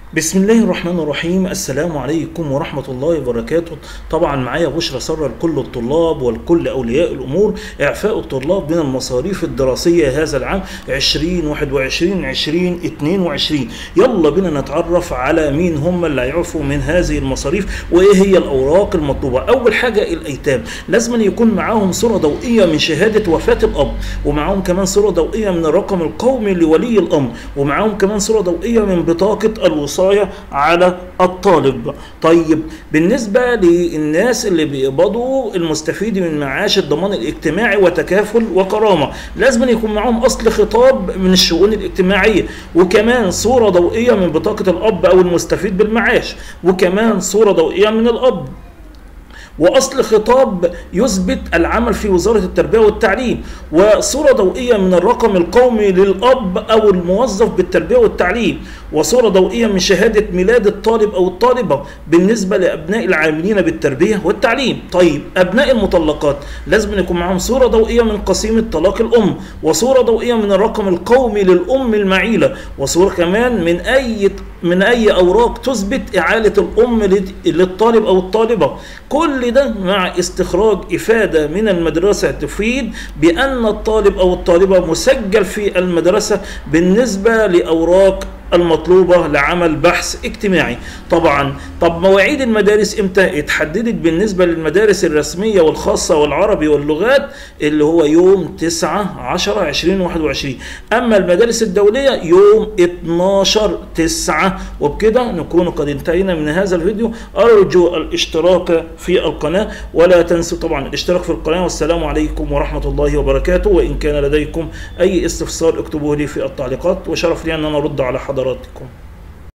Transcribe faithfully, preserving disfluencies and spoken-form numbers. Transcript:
بسم الله الرحمن الرحيم. السلام عليكم ورحمة الله وبركاته. طبعا معايا بشرى سارة لكل الطلاب ولكل أولياء الأمور إعفاء الطلاب من المصاريف الدراسية هذا العام عشرين واحد وعشرين عشرين اتنين وعشرين. يلا بينا نتعرف على مين هم اللي هيعفوا من هذه المصاريف وإيه هي الأوراق المطلوبة. أول حاجة الأيتام لازم يكون معاهم صورة ضوئية من شهادة وفاة الأب، ومعاهم كمان صورة ضوئية من الرقم القومي لولي الأمر، ومعاهم كمان صورة ضوئية من بطاقة الوصاية على الطالب. طيب بالنسبة للناس اللي بيقبضوا المستفيد من معاش الضمان الاجتماعي وتكافل وكرامة لازم يكون معاهم أصل خطاب من الشؤون الاجتماعية، وكمان صورة ضوئية من بطاقة الأب أو المستفيد بالمعاش، وكمان صورة ضوئية من الأب، وأصل خطاب يثبت العمل في وزارة التربية والتعليم، وصورة ضوئية من الرقم القومي للأب أو الموظف بالتربية والتعليم، وصورة ضوئية من شهادة ميلاد الطالب أو الطالبة بالنسبة لأبناء العاملين بالتربية والتعليم. طيب أبناء المطلقات لازم يكون معهم صورة ضوئية من قسيمة طلاق الأم، وصورة ضوئية من الرقم القومي للأم المعيلة، وصورة كمان من أي من أي أوراق تثبت إعالة الأم للطالب أو الطالبة. كل ده مع استخراج إفادة من المدرسة تفيد بأن الطالب أو الطالبة مسجل في المدرسة بالنسبة لأوراق المطلوبة لعمل بحث اجتماعي. طبعا طب مواعيد المدارس امتى؟ اتحددت بالنسبة للمدارس الرسمية والخاصة والعربي واللغات اللي هو يوم تسعة عشرة عشرين واحد وعشرين، اما المدارس الدولية يوم اتناشر تسعة. وبكده نكون قد انتهينا من هذا الفيديو. ارجو الاشتراك في القناة ولا تنسوا طبعا الاشتراك في القناة. والسلام عليكم ورحمة الله وبركاته. وان كان لديكم اي استفسار اكتبوه لي في التعليقات، وشرف لي ان انا ارد على حضراتكم.